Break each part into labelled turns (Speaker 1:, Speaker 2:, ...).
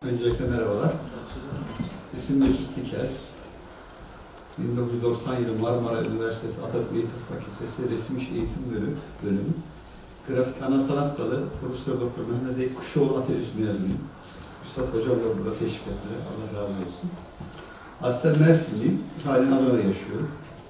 Speaker 1: Öncelikle merhabalar. İsmim Mesut Diker. 1990 yılı Marmara Üniversitesi Atatürk Eğitim Fakültesi Resim İş Eğitim Bölümü. Grafik ana sanat dalı Profesör Doktor Mehmet Zeki Kuşoğlu Atölyesi mezunuyum. Üstad hocam da burada teşrif ettiler. Allah razı olsun. Aslen Mersinliyim. Halen Adana'da yaşıyorum.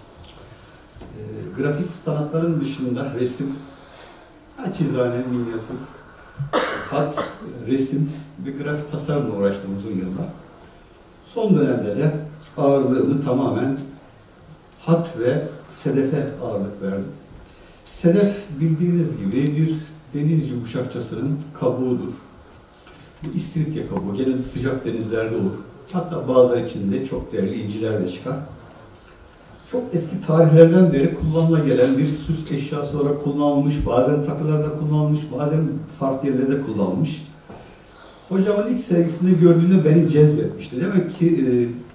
Speaker 1: Grafik sanatların dışında resim, çizhane, minyatür, hat, resim ve grafik tasarımla uğraştım uzun yıllar. Son dönemde de ağırlığımı tamamen hat ve sedefe ağırlık verdim. Sedef bildiğiniz gibi bir deniz yumuşakçasının kabuğudur. Bu istiridye kabuğu, genelde sıcak denizlerde olur. Hatta bazıları içinde çok değerli inciler de çıkar. Çok eski tarihlerden beri kullanıla gelen bir süs eşyası olarak kullanılmış, bazen takılarda kullanılmış, bazen farklı yerlerde kullanılmış. Hocamın ilk sergisinde gördüğümde beni cezbetmişti. Demek ki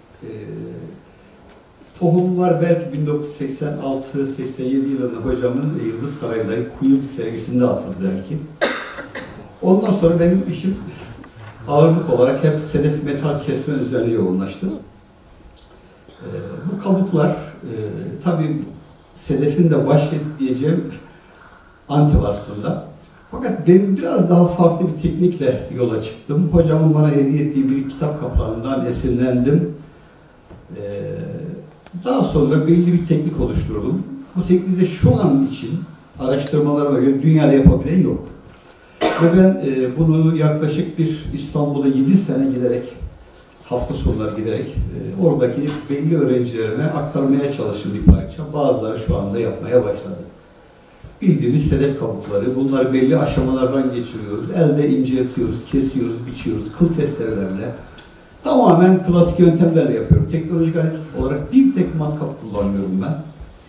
Speaker 1: tohumlar belki 1986-87 yılında hocamın Yıldız Sarayı'ndaki Kuyum sergisinde atıldı belki. Ondan sonra benim işim ağırlık olarak hep sedef metal kesme üzerine yoğunlaştı. Bu kabuklar tabii sedefin de başkenti diyeceğim Antep aslında. Fakat ben biraz daha farklı bir teknikle yola çıktım. Hocamın bana hediye ettiği bir kitap kapağından esinlendim. Daha sonra belli bir teknik oluşturdum. Bu tekniği de şu an için araştırmalarıma göre dünyada yapabilen yok. Ve ben bunu yaklaşık bir İstanbul'a 7 sene giderek, hafta sonları giderek oradaki belli öğrencilerime aktarmaya çalıştım bir parça. Bazıları şu anda yapmaya başladı. Bildiğimiz sedef kabukları, bunları belli aşamalardan geçiriyoruz. Elde inceltiyoruz, kesiyoruz, biçiyoruz, kıl testerelerle. Tamamen klasik yöntemlerle yapıyorum. Teknolojik alet olarak bir tek matkap kullanıyorum ben.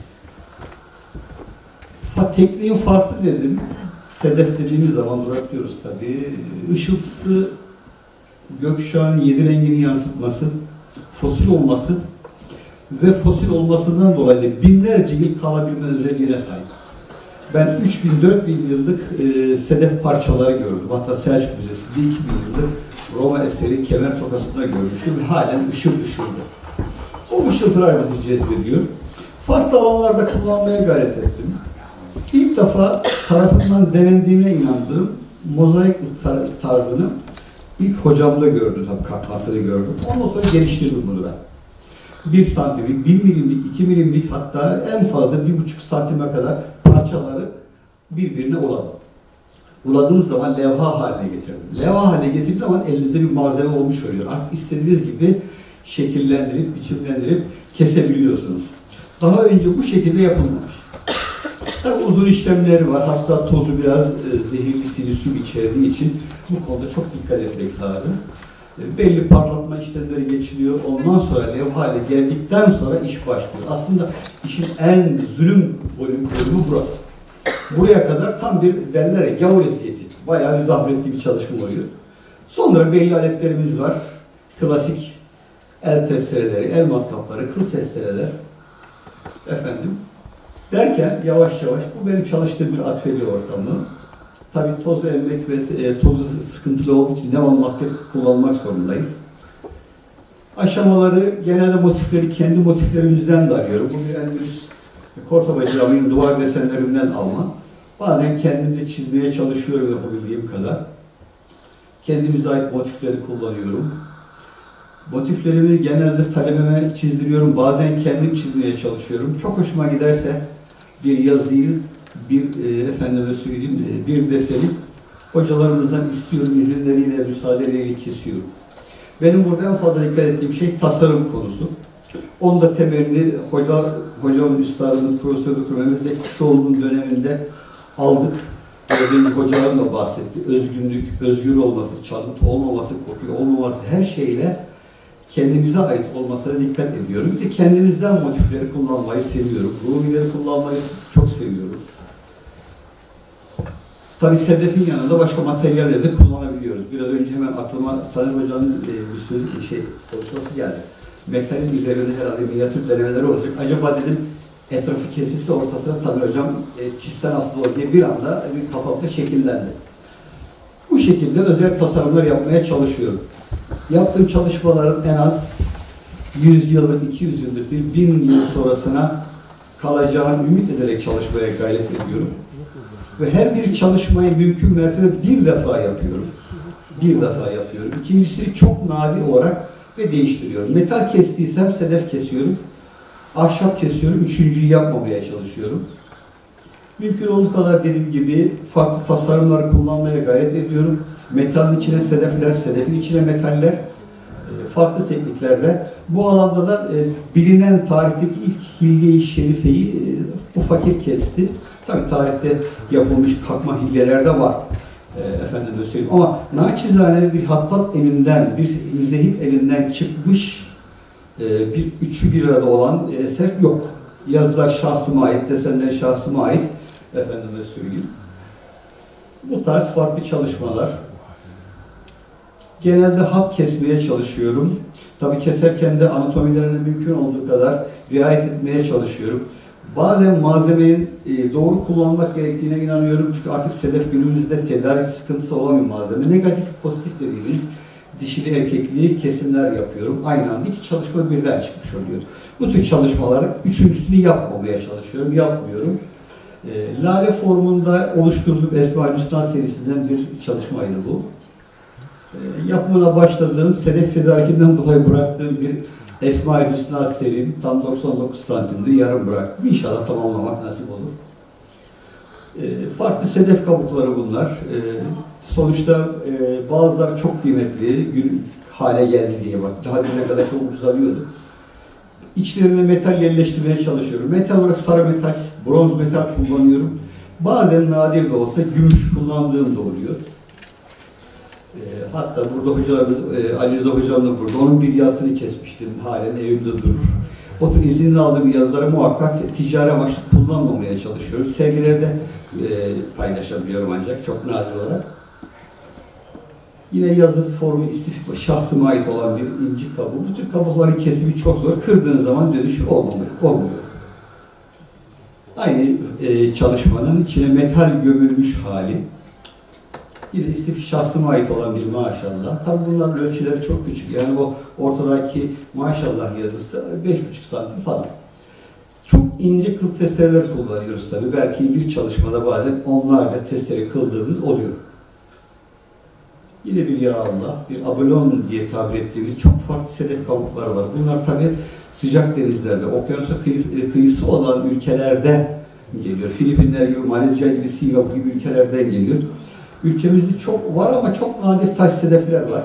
Speaker 1: Tekniğin farklı dedim. Sedef dediğimiz zaman duraklıyoruz tabii. Işıltısı, gökkuşağının 7 rengini yansıtması, fosil olması ve fosil olmasından dolayı binlerce yıl kalabilme özelliğine sahip. Ben 3000-4000 yıllık sedef parçaları gördüm. Hatta Selçuk Müzesi'nde 2000 yıllık Roma eseri Kemer Tokası'nda görmüştüm ve halen ışıl ışıldı. O ışıltılar bizi cezbediyor. Farklı alanlarda kullanmaya gayret ettim. İlk defa tarafından denendiğine inandığım mozaik tarzını ilk hocamda gördüm, tabii kalkmasını gördüm. Ondan sonra geliştirdim bunu ben. 1 santimlik, 1 milimlik, 2 milimlik, hatta en fazla 1,5 santime kadar parçaları birbirine uladım. Uladığımız zaman levha haline getirdim. Levha haline getirdiğim zaman elinizde bir malzeme olmuş oluyor. Artık istediğiniz gibi şekillendirip, biçimlendirip kesebiliyorsunuz. Daha önce bu şekilde yapılmamış. Tabii uzun işlemleri var. Hatta tozu biraz zehirli silisül içerdiği için bu konuda çok dikkat etmek lazım. Belli parlatma işlemleri geçiliyor. Ondan sonra levha hale geldikten sonra iş başlıyor. Aslında işin en zulüm bölümü burası. Buraya kadar tam bir derler ya gavur eziyeti. Bayağı bir zahmetli bir çalışma oluyor. Sonra belli aletlerimiz var. Klasik el testereleri, el matkapları, kıl testereler. Efendim. Derken yavaş yavaş bu benim çalıştığım bir atölye ortamı. Tabii tozu emmek ve tozu sıkıntılı olduğu için devamlı maske kullanmak zorundayız. Aşamaları, genelde motifleri kendi motiflerimizden de arıyorum. Bu bir Endülüs Kordoba Camii'nin duvar desenlerinden alma. Bazen kendim de çizmeye çalışıyorum yapabildiğim kadar. Kendimize ait motifleri kullanıyorum. Motiflerimi genelde talebeme çizdiriyorum. Bazen kendim çizmeye çalışıyorum. Çok hoşuma giderse bir yazıyı, efendime söyleyeyim, bir deseni hocalarımızdan istiyorum, izinleriyle, müsaadeleriyle kesiyorum. Benim burada en fazla dikkat ettiğim şey tasarım konusu. Onun da temelini hocamın üstadımız Profesör Doktor Mehmet Zeki Kuşoğlu'nun döneminde aldık. Biraz önce hocalarım da bahsetti. Özgünlük, özgür olması, çalıntı olmaması, kopya olmaması, her şeyle kendimize ait olmasına dikkat ediyorum. Bir de kendimizden motifleri kullanmayı seviyorum. Rumileri kullanmayı çok seviyorum. Tabii sedefin yanında başka materyalleri de kullanabiliyoruz. Biraz önce hemen aklıma Taner Hoca'nın bir konuşması geldi. Metalin üzerinde herhalde minyatür denemeleri olacak. Acaba dedim etrafı kesilse ortasına Taner Hocam çizsen nasıl olur diye bir anda bir kafamda şekillendi. Bu şekilde özel tasarımlar yapmaya çalışıyorum. Yaptığım çalışmaların en az 100 yıllık, 200 yıllık değil, 1000 yıl sonrasına kalacağını ümit ederek çalışmaya gayret ediyorum. Ve her bir çalışmayı mümkün mertebe bir defa yapıyorum. Bir defa yapıyorum. İkincisini çok nadir olarak ve değiştiriyorum. Metal kestiysem sedef kesiyorum. Ahşap kesiyorum. Üçüncüyü yapmamaya çalışıyorum. Mümkün olduğu kadar dediğim gibi farklı tasarımları kullanmaya gayret ediyorum. Metalin içine sedefler, sedefin içine metaller, farklı tekniklerde. Bu alanda da bilinen tarihteki ilk hilye-i şerifeyi bu fakir kesti. Tabii tarihte yapılmış kalkma hilleler de var. Efendime söyleyeyim. Ama naçizane bir hattat elinden, bir müzehip elinden çıkmış bir üçü bir arada olan eser yok. Yazılar şahsıma ait, desenler şahsıma ait. Efendime söyleyeyim. Bu tarz farklı çalışmalar. Genelde hat kesmeye çalışıyorum. Tabii keserken de anatomilerine mümkün olduğu kadar riayet etmeye çalışıyorum. Bazen malzemeyi doğru kullanmak gerektiğine inanıyorum. Çünkü artık sedef günümüzde tedarik sıkıntısı olan bir malzeme. Negatif, pozitif dediğimiz dişili erkekli kesimler yapıyorum. Aynı anda iki çalışma birden çıkmış oluyor. Bu tür çalışmaların üçüncüsünü yapmamaya çalışıyorum. Yapmıyorum. Lale formunda oluşturduğum Esma-ül Hüsna serisinden bir çalışmaydı bu. Yapmaya başladığım, sedef tedarikinden dolayı bıraktığım bir Esma-ül Hüsna serim tam 99 santimdi, yarım bıraktım. İnşallah tamamlamak nasip olur. Farklı sedef kabukları bunlar. Sonuçta bazıları çok kıymetli hale geldi diye bak. Daha düne kadar çok ucuzlanıyordu. İçlerine metal yerleştirmeye çalışıyorum. Metal olarak sarı metal, bronz metal kullanıyorum. Bazen nadir de olsa gümüş kullandığım da oluyor. Hatta burada hocalarımız, Ali Rıza hocam da burada. Onun bir yazısını kesmiştim. Halen evimde durur. O tür izinli aldığım yazıları muhakkak ticari amaçlı kullanmamaya çalışıyorum. Sergilerde paylaşabiliyorum ancak çok nadir olarak. Yine yazı formu istif şahsıma ait olan bir inci kabuğu. Bu tür kabukların kesimi çok zor. Kırdığınız zaman dönüşü olmuyor. Aynı çalışmanın içine metal gömülmüş hali. Yine istif şahsıma ait olan bir maşallah. Tabi bunların ölçüleri çok küçük. Yani o ortadaki maşallah yazısı 5,5 santim falan. Çok ince kıl testereler kullanıyoruz tabi. Belki bir çalışmada bazen onlarca testere kıldığımız oluyor. Yine bir ya Allah, bir abalon diye tabir ettiğimiz çok farklı sedef kabukları var. Bunlar tabi sıcak denizlerde, okyanusa kıyısı olan ülkelerde geliyor. Filipinler gibi, Malezya gibi, Singapur gibi ülkelerden geliyor. Ülkemizde çok var ama çok nadir taş sedefler var.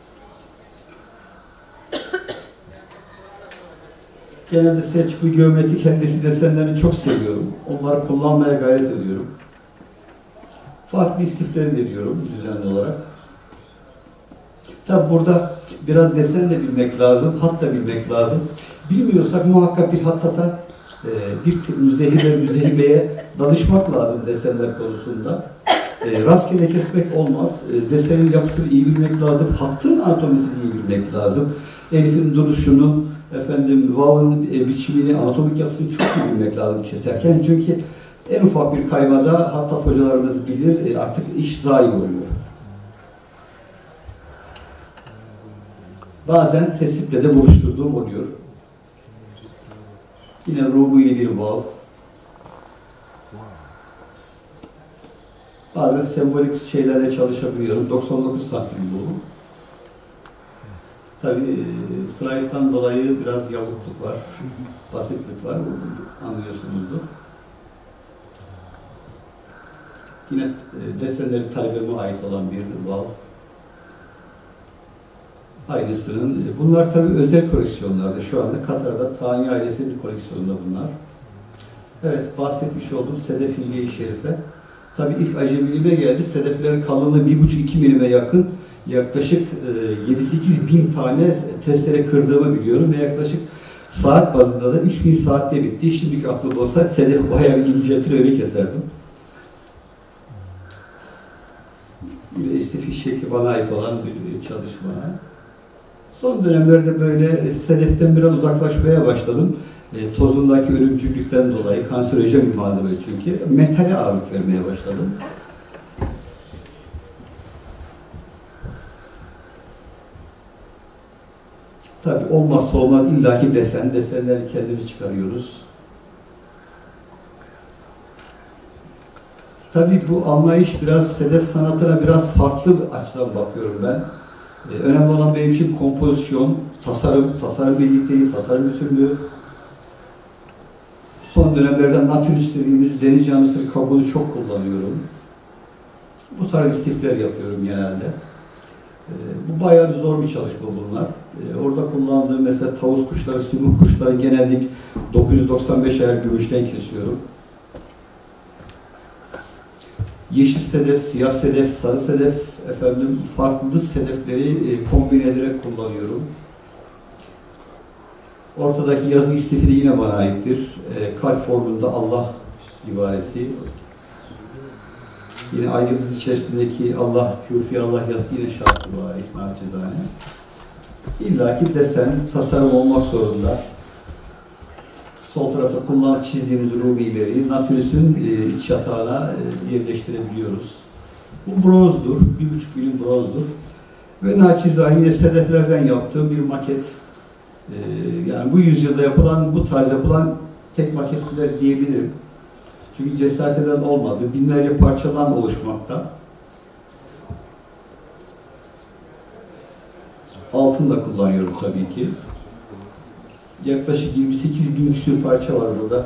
Speaker 1: Genelde Selçuklu geometrik hendesi desenlerini çok seviyorum. Onları kullanmaya gayret ediyorum. Farklı istifleri deniyorum düzenli olarak. Tabi burada biraz desen de bilmek lazım, hat da bilmek lazım. Bilmiyorsak muhakkak bir hattata, bir müzehibeye danışmak lazım desenler konusunda. Rastgele kesmek olmaz. Desenin yapısını iyi bilmek lazım. Hattın anatomisini iyi bilmek lazım. Elif'in duruşunu, vav'ın biçimini, anatomik yapısını çok iyi bilmek lazım keserken. Çünkü en ufak bir kaymada hattat hocalarımız bilir, artık iş zayi oluyor. Bazen tesiple de buluşturduğum oluyor. Yine rubu ile bir vav. Bazen sembolik şeylerle çalışabiliyorum. 99 santim bu. Tabii slayttan dolayı biraz yavukluk var, basitlik var, anlıyorsunuzdur. Yine desenleri talebeme ait olan bir vav. Aynısının, bunlar tabii özel koleksiyonlarda. Şu anda Katar'da Tani ailesinin bir koleksiyonunda bunlar. Evet, bahsetmiş olduğum sedef hilye-i şerife. Tabii ilk acemiliğime geldi. Sedeflerin kalınlığı 1,5-2 milime yakın. Yaklaşık 7-8 bin tane testere kırdığımı biliyorum ve yaklaşık saat bazında da 3000 saatte bitti. Şimdiki aklım olsa sedefi bayağı bir inceltir, öyle keserdim. Yine istifi şekli bana ait olan bir çalışma. Son dönemlerde böyle sedeften biraz uzaklaşmaya başladım. Tozundaki ölümcüllükten dolayı, kanserojen bir malzeme çünkü, metale ağırlık vermeye başladım. Tabii olmazsa olmaz illaki desenleri kendimiz çıkarıyoruz. Tabii bu anlayış biraz sedef sanatına biraz farklı bir açıdan bakıyorum ben. Önemli olan benim için kompozisyon, tasarım birlikteliği, tasarım bütünlüğü. Son dönemlerde natürist dediğimiz deniz canlısı kabuğunu çok kullanıyorum. Bu tarz istifler yapıyorum genelde. Bu bayağı bir zor bir çalışma bunlar. Orada kullandığım mesela tavus kuşları, sümük kuşları genelde 995 ayar gümüşten kesiyorum. Yeşil sedef, siyah sedef, sarı sedef, farklı sedefleri kombine ederek kullanıyorum. Ortadaki yazı istifi de yine bana aittir. Kalp formunda Allah ibaresi. Yine ay yıldız içerisindeki Allah, küfi Allah yazısı yine şahsıma ait naçizane. İlla ki desen, tasarım olmak zorunda. Sol tarafta çizdiğimiz rubileri Natürüs'ün iç yatağına yerleştirebiliyoruz. Bu bronzdur, 1,5 milim bronzdur. Ve naçizane yine sedeflerden yaptığım bir maket. Yani bu yüzyılda yapılan, bu tarz yapılan tek maketler diyebilirim. Çünkü cesaret eden olmadı. Binlerce parçadan oluşmakta. Altın da kullanıyorum tabii ki. Yaklaşık 28.000 küsur parça var burada.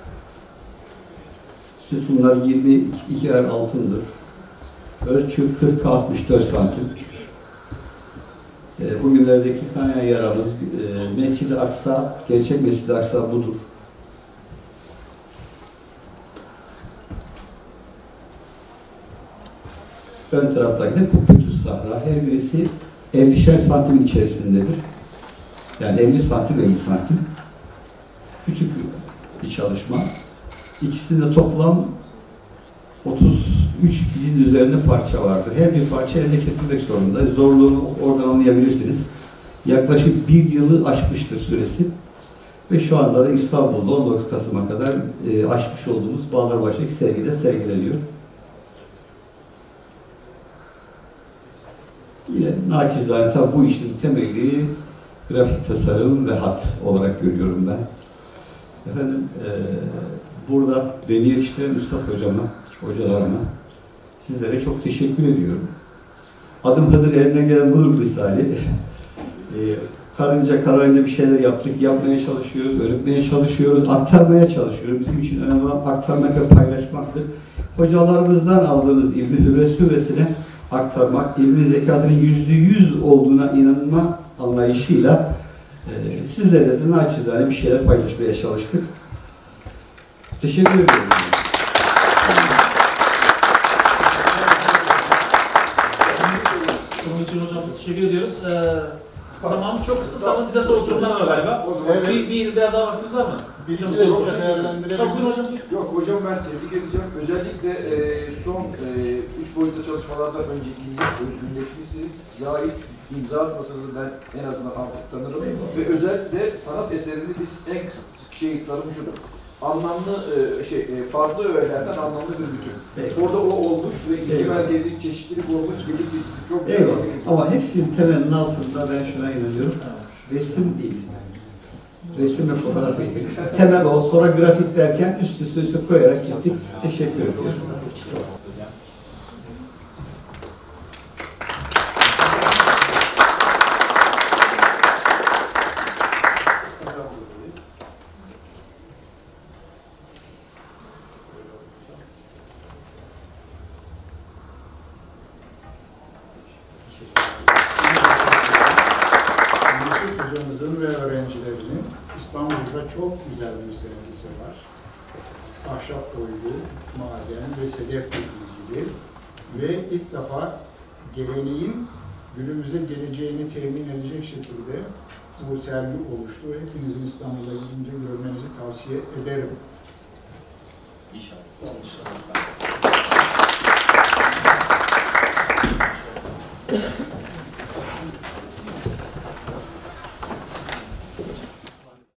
Speaker 1: Sütunlar 22 er altındır. Ölçü 40'a 64 santim. Bugünlerdeki kanayan yaramız Mescid-i Aksa, gerçek Mescid-i Aksa budur. Ön taraftaki de Kubbetüs Sahra. Her birisi 50'şer santim içerisindedir. Yani 50 santim, 50 santim. Küçük bir çalışma. İkisinde toplam 33 bin üzerinde parça vardır. Her bir parça elde kesilmek zorunda. Zorluğunu oradan anlayabilirsiniz. Yaklaşık 1 yılı aşmıştır süresi. Ve şu anda da İstanbul'da 19 Kasım'a kadar aşmış olduğumuz Bağlarbaşı'daki sergide sergileniyor. Yine naçizane tabi bu işin temeli grafik tasarım ve hat olarak görüyorum ben. Burada beni yetiştiren Üstad hocama, hocalarıma, sizlere çok teşekkür ediyorum. Adım Hıdır, elimden gelen budur misali. Karınca bir şeyler yaptık, yapmaya çalışıyoruz, öğretmeye çalışıyoruz, aktarmaya çalışıyoruz. Bizim için önemli olan aktarmak ve paylaşmaktır. Hocalarımızdan aldığımız ilmi hüvesine aktarmak, ilmi zekatının %100 olduğuna inanma anlayışıyla sizlerle de naçizane bir şeyler paylaşmaya çalıştık. Teşekkür ederim.
Speaker 2: Bunun için hocam teşekkür ediyoruz. Zamanı çok kısa ama bize soru oturumlar var galiba. Biraz daha vaktimiz var mı?
Speaker 3: Bir iki de değerlendirebiliriz.
Speaker 2: Buyurun hocam.
Speaker 4: Yok hocam, ben tebrik edeceğim. Özellikle son 3 boyutlu çalışmalarda öncekinize özgürleşmişsiniz. Zahit imza atmasanız ben en azından artık tanırım. Ve özellikle sanat eserini biz en tarım şudur. Anlamlı farklı öğelerden anlamlı bir bütün. Orada o olmuş ve iki merkezin çeşitlilik olmuş gibi çok güzel.
Speaker 1: Ama hepsinin temelinin altında ben şuna inanıyorum. Resim değil. Resim ve fotoğraf eğitimi. Temel o. Sonra grafik derken üst üste koyarak gittik. Teşekkür ederim.
Speaker 3: Hocamızın ve öğrencilerinin İstanbul'da çok güzel bir sergisi var. Ahşap oydu, maden ve sedefle ilgili ve ilk defa geleneğin günümüze geleceğini temin edecek şekilde bu sergi oluştu. Hepinizin İstanbul'a gidince görmenizi tavsiye ederim.
Speaker 2: İnşallah.